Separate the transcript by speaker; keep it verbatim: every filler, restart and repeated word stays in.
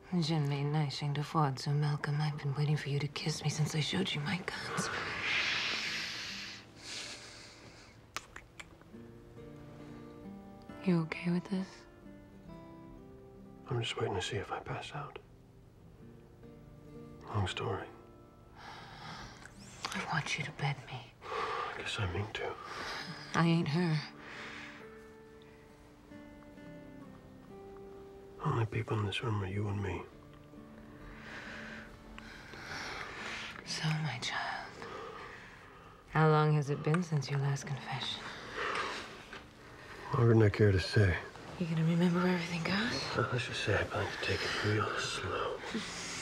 Speaker 1: Jinmei Naisheng de Fuatsu, Malcolm, I've been waiting for you to kiss me since I showed you my guns. You okay with this?
Speaker 2: I'm just waiting to see if I pass out. Long story.
Speaker 1: I want you to bed me.
Speaker 2: I guess I mean to.
Speaker 1: I ain't her.
Speaker 2: Only people in this room are you and me.
Speaker 1: So, my child, how long has it been since your last confession?
Speaker 2: Longer than I care to say.
Speaker 1: You gonna remember where everything goes?
Speaker 2: Well, let's just say I plan to take it real slow.